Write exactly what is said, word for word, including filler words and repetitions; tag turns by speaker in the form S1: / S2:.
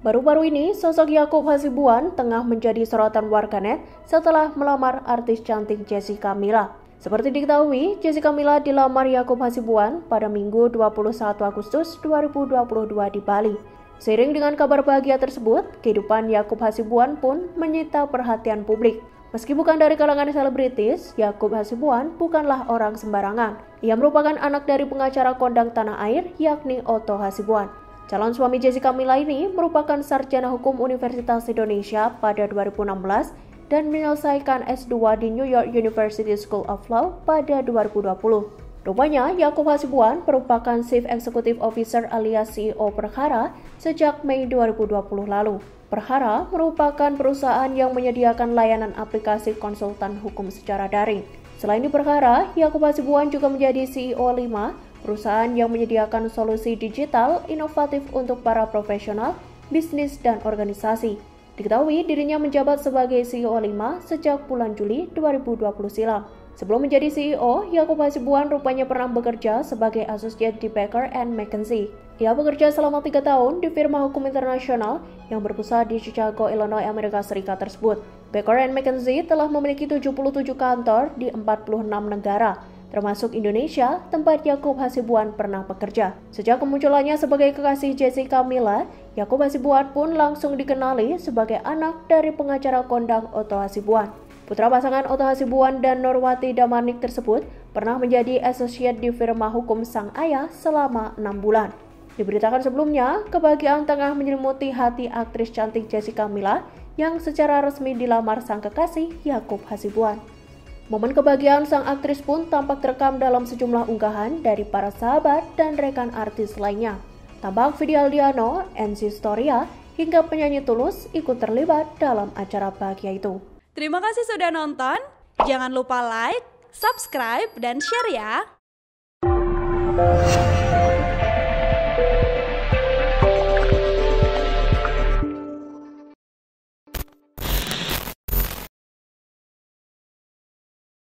S1: Baru-baru ini, sosok Yaakob Hasibuan tengah menjadi sorotan warganet setelah melamar artis cantik Jessica Milla. Seperti diketahui, Jessica Milla dilamar Yaakob Hasibuan pada Minggu dua puluh satu Agustus dua ribu dua puluh dua di Bali. Seiring dengan kabar bahagia tersebut, kehidupan Yaakob Hasibuan pun menyita perhatian publik. Meski bukan dari kalangan selebritis, Yaakob Hasibuan bukanlah orang sembarangan. Ia merupakan anak dari pengacara kondang tanah air, yakni Otto Hasibuan. Calon suami Jessica Milla ini merupakan sarjana hukum Universitas Indonesia pada dua ribu enam belas dan menyelesaikan S dua di New York University School of Law pada dua ribu dua puluh. Rupanya, Yaakob Hasibuan merupakan Chief Executive Officer alias C E O Perhara sejak Mei dua ribu dua puluh lalu. Perhara merupakan perusahaan yang menyediakan layanan aplikasi konsultan hukum secara daring. Selain di Perhara, Yaakob Hasibuan juga menjadi C E O lima, perusahaan yang menyediakan solusi digital inovatif untuk para profesional, bisnis, dan organisasi. Diketahui dirinya menjabat sebagai C E O lima sejak bulan Juli dua ribu dua puluh silam. Sebelum menjadi C E O, Yaakob Hasibuan rupanya pernah bekerja sebagai associate di Baker and McKenzie. Ia bekerja selama tiga tahun di firma hukum internasional yang berpusat di Chicago, Illinois, Amerika Serikat tersebut. Baker and McKenzie telah memiliki tujuh puluh tujuh kantor di empat puluh enam negara, termasuk Indonesia, tempat Yaakob Hasibuan pernah bekerja. Sejak kemunculannya sebagai kekasih Jessica Milla, Yaakob Hasibuan pun langsung dikenali sebagai anak dari pengacara kondang Otto Hasibuan. Putra pasangan Otto Hasibuan dan Norwati Damanik tersebut pernah menjadi associate di firma hukum sang ayah selama enam bulan. Diberitakan sebelumnya, kebahagiaan tengah menyelimuti hati aktris cantik Jessica Milla yang secara resmi dilamar sang kekasih Yaakob Hasibuan. Momen kebahagiaan sang aktris pun tampak terekam dalam sejumlah unggahan dari para sahabat dan rekan artis lainnya. Tampak Vidi Aldiano, Enzy Storia, hingga penyanyi Tulus ikut terlibat dalam acara bahagia itu.
S2: Terima kasih sudah nonton. Jangan lupa like, subscribe, dan share ya.